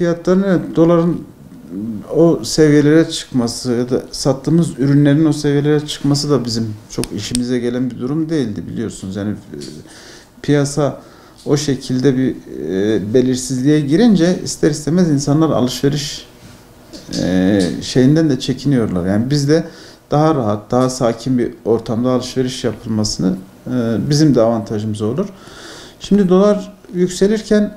fiyatların, evet, doların o seviyelere çıkması ya da sattığımız ürünlerin o seviyelere çıkması da bizim çok işimize gelen bir durum değildi, biliyorsunuz. Yani piyasa o şekilde bir belirsizliğe girince ister istemez insanlar alışveriş şeyinden de çekiniyorlar. Yani biz de daha rahat, daha sakin bir ortamda alışveriş yapılmasını bizim de avantajımız olur. Şimdi dolar yükselirken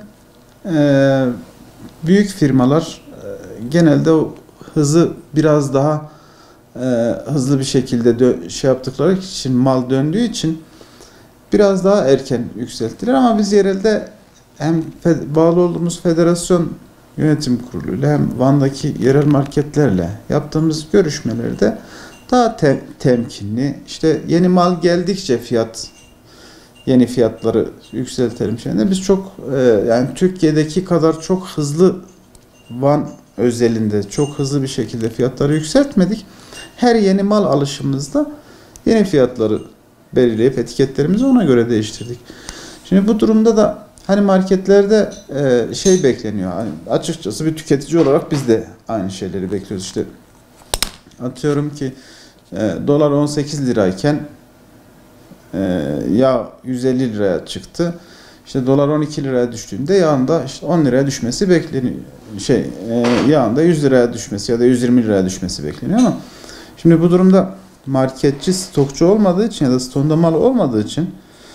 büyük firmalar genelde o hızı biraz daha hızlı bir şekilde şey yaptıkları için, mal döndüğü için biraz daha erken yükselttiler, ama biz yerelde hem bağlı olduğumuz federasyon yönetim kuruluyla hem Van'daki yerel marketlerle yaptığımız görüşmelerde daha temkinli, işte yeni mal geldikçe yeni fiyatları yükseltelim şeyinde biz çok yani Türkiye'deki kadar çok hızlı, Van özelinde çok hızlı bir şekilde fiyatları yükseltmedik. Her yeni mal alışımızda yeni fiyatları belirleyip etiketlerimizi ona göre değiştirdik. Şimdi bu durumda da hani marketlerde şey bekleniyor. Hani açıkçası bir tüketici olarak biz de aynı şeyleri bekliyoruz. İşte atıyorum ki dolar 18 lirayken yağ 150 liraya çıktı. İşte dolar 12 liraya düştüğünde yağın da işte 10 liraya düşmesi bekleniyor. Yağın da 100 liraya düşmesi ya da 120 liraya düşmesi bekleniyor, ama şimdi bu durumda marketçi stokçu olmadığı için ya da stonda mal olmadığı için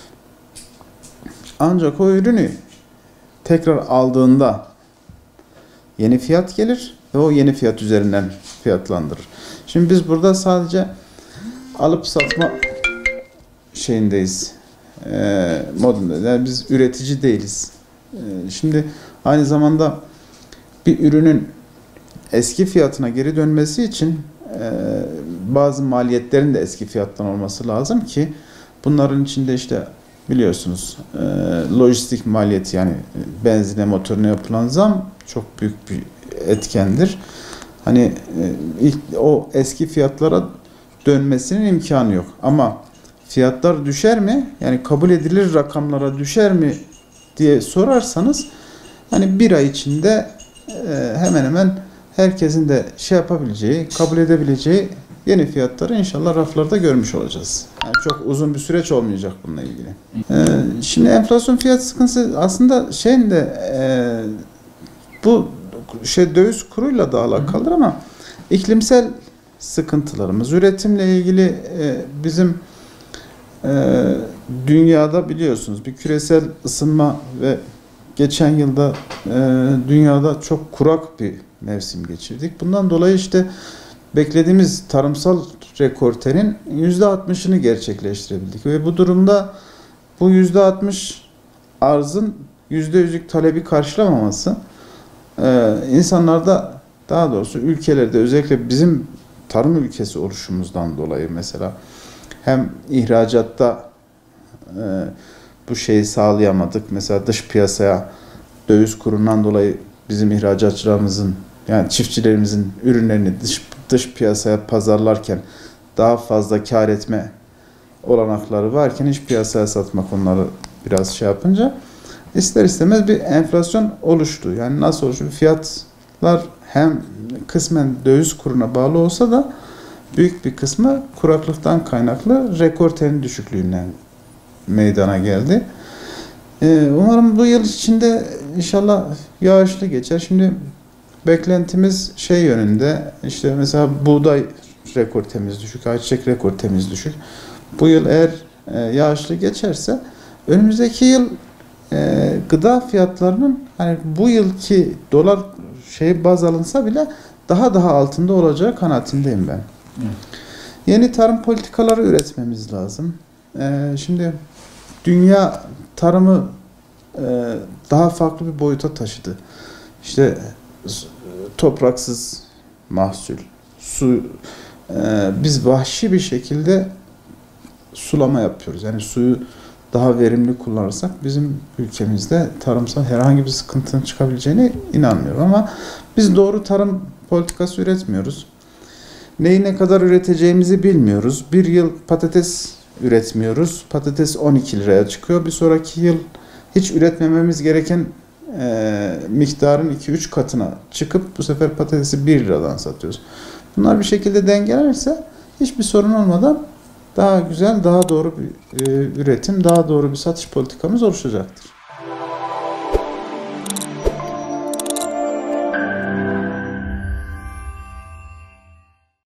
ancak o ürünü tekrar aldığında yeni fiyat gelir ve o yeni fiyat üzerinden fiyatlandırır. Şimdi biz burada sadece alıp satma şeyindeyiz. Modunda. Yani biz üretici değiliz. Şimdi aynı zamanda bir ürünün eski fiyatına geri dönmesi için bazı maliyetlerin de eski fiyattan olması lazım ki bunların içinde işte biliyorsunuz lojistik maliyeti, yani benzine, motoruna yapılan zam çok büyük bir etkendir. Hani o eski fiyatlara dönmesinin imkanı yok. Ama fiyatlar düşer mi? Yani kabul edilir rakamlara düşer mi diye sorarsanız, hani bir ay içinde hemen hemen herkesin de şey yapabileceği, kabul edebileceği yeni fiyatları inşallah raflarda görmüş olacağız. Yani çok uzun bir süreç olmayacak bununla ilgili. Şimdi enflasyon fiyat sıkıntısı aslında bu döviz kuruyla da alakalıdır, ama iklimsel sıkıntılarımız, üretimle ilgili bizim dünyada biliyorsunuz bir küresel ısınma ve geçen yılda dünyada çok kurak bir mevsim geçirdik. Bundan dolayı işte beklediğimiz tarımsal rekortenin %60'ını gerçekleştirebildik ve bu durumda bu %60 arzın %100'lük talebi karşılamaması insanlarda, daha doğrusu ülkelerde, özellikle bizim tarım ülkesi oluşumuzdan dolayı mesela hem ihracatta bu şeyi sağlayamadık. Mesela dış piyasaya döviz kurundan dolayı bizim ihracatçılarımızın, yani çiftçilerimizin ürünlerini dış piyasaya pazarlarken daha fazla kar etme olanakları varken iç piyasaya satmak onları biraz şey yapınca ister istemez bir enflasyon oluştu. Yani nasıl oluştu? Fiyatlar hem kısmen döviz kuruna bağlı olsa da büyük bir kısmı kuraklıktan kaynaklı rekortenin düşüklüğünden meydana geldi. Umarım bu yıl içinde inşallah yağışlı geçer. Şimdi beklentimiz şey yönünde, işte mesela buğday rekortemiz düşük, ayçiçek rekortemiz düşük. Bu yıl eğer yağışlı geçerse önümüzdeki yıl gıda fiyatlarının hani bu yılki dolar baz alınsa bile daha altında olacağı kanaatindeyim ben. Yeni tarım politikaları üretmemiz lazım. Şimdi dünya tarımı daha farklı bir boyuta taşıdı. İşte topraksız mahsul, su, biz vahşi bir şekilde sulama yapıyoruz. Yani suyu daha verimli kullanırsak bizim ülkemizde tarımsal herhangi bir sıkıntının çıkabileceğine inanmıyorum, ama biz doğru tarım politikası üretmiyoruz. Neyi ne kadar üreteceğimizi bilmiyoruz. Bir yıl patates üretmiyoruz. Patates 12 liraya çıkıyor. Bir sonraki yıl hiç üretmememiz gereken miktarın 2-3 katına çıkıp bu sefer patatesi 1 liradan satıyoruz. Bunlar bir şekilde dengelenirse hiçbir sorun olmadan daha güzel, daha doğru bir üretim, daha doğru bir satış politikamız oluşacaktır.